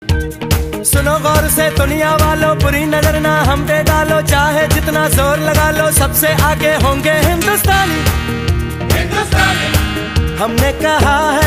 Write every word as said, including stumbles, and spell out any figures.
सुनो गौर से दुनिया वालों, बुरी नजर ना हम पे डालो, चाहे जितना जोर लगा लो सबसे आगे होंगे हिंदुस्तानी। हिंदुस्तानी हमने कहा है